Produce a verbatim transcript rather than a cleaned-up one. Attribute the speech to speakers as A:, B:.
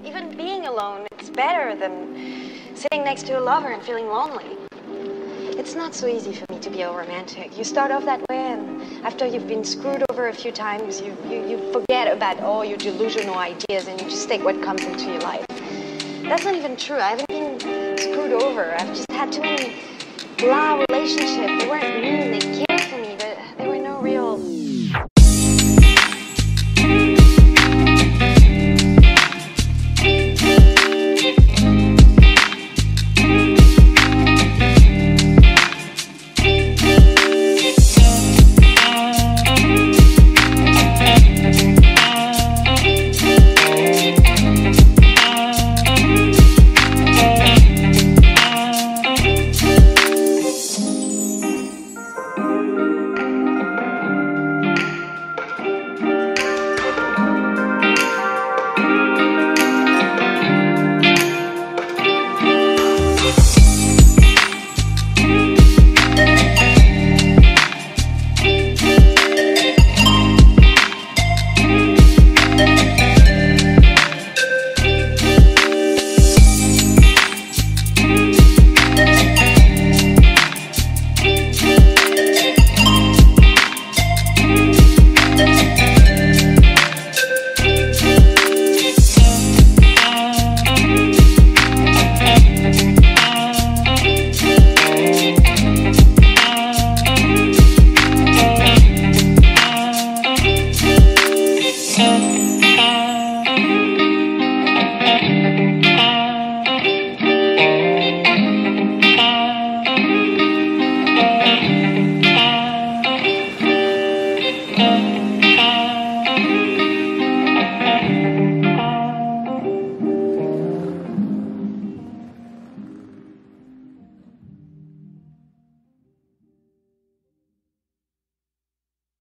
A: even being alone, it's better than sitting next to a lover and feeling lonely. It's not so easy for me to be a romantic. You start off that way, and after you've been screwed over a few times, you, you, you forget about all your delusional ideas and you just take what comes into your life. That's not even true. I haven't been screwed over. I've just had too many blah relationships. They weren't mean, they